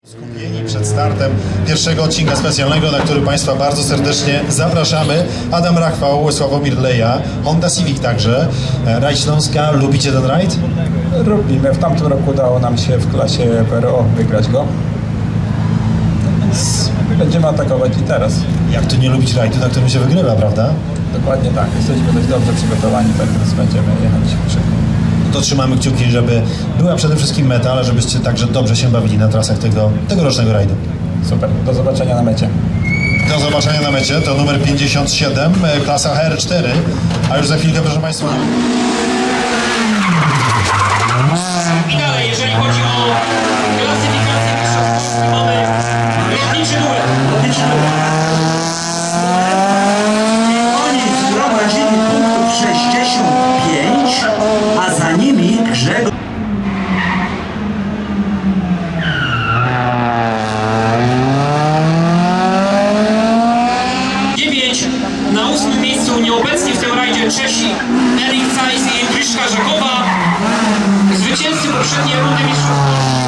Skupieni przed startem pierwszego odcinka specjalnego, na który Państwa bardzo serdecznie zapraszamy. Adam Rachwał, Sławomir Leja, Honda Civic także. Rajd Śląska, lubicie ten rajd? Lubimy. W tamtym roku udało nam się w klasie PRO wygrać go. Będziemy atakować i teraz. Jak tu nie lubić rajdu, na którym się wygrywa, prawda? Dokładnie tak. Jesteśmy dość dobrze przygotowani, tak więc będziemy jechać szybko. To trzymamy kciuki, żeby była przede wszystkim meta, ale żebyście także dobrze się bawili na trasach tegorocznego rajdu. Super. Do zobaczenia na mecie. Do zobaczenia na mecie. To numer 57, klasa HR4. A już za chwilkę, proszę Państwa... I dalej, jeżeli chodzi o klasyfikację mistrzostw, mamy lotniczy duet. Oni zgromadzili punktów 65, a za nimi Grzegorz. Na 8. miejscu nieobecni w tym rajdzie Czesi Erik Zeiss i Agnieszka Żakowa, zwycięzcy poprzedniej rundy mistrzostw.